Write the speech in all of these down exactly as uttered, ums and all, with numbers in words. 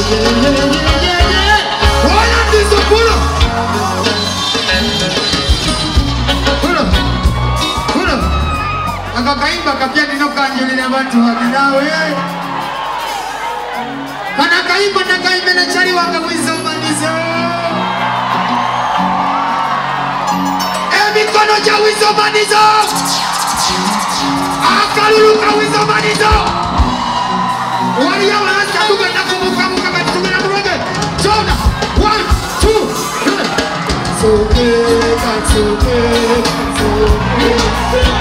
Akakaimba kapia nino kanjulile watu wakinawe kana kaimba na kaimba na chari wanga Weasel Manizo Ebi kono cha Weasel Manizo Akaluluka Weasel Manizo Wali ya walaska tuga na kumuka muka bati tuga na kurege Jona, one, two, three Soke, katsoke, katsoke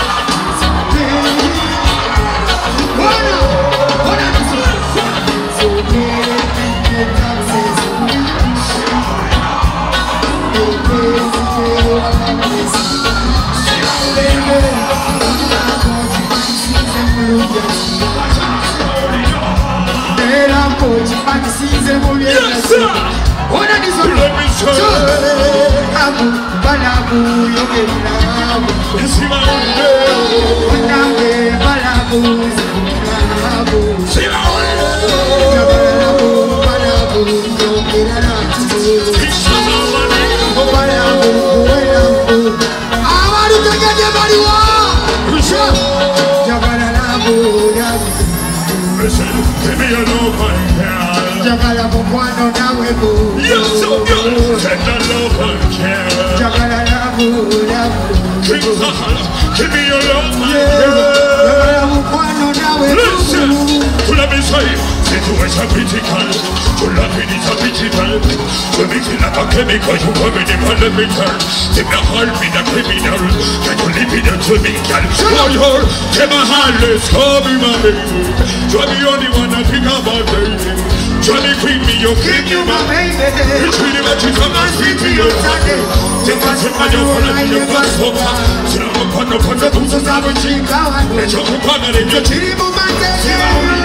Yes, sir. What are these? Let me show you. Abu, balabu, yoke balabu. You see my way. Balabu, balabu, balabu. See my way. Balabu, balabu, yoke balabu. Balabu, balabu. I want to get your body warm. Sure. Balabu, balabu. Listen, give me a low point here. Jagala bukwano nawe bu. Yes, so good. Take the love and care. Jagala labu labu. King Saha, give me your love and care. Jagala bukwano nawe bu. Listen, to let me say, situation critical. To love it is a critical. To make it like a chemical, you come in the fundamental. Take the heart in the criminal. Can you live in the chemical? Oh, you're, take my heart, let's come in my baby. You're the only one I think about, baby. Johnny Queen, me, you keep you my baby. It's really much you come and speak to your daddy. Take us in my door and your passport. So I'm a partner for the boots of our chica. Let your partner in your team of my day.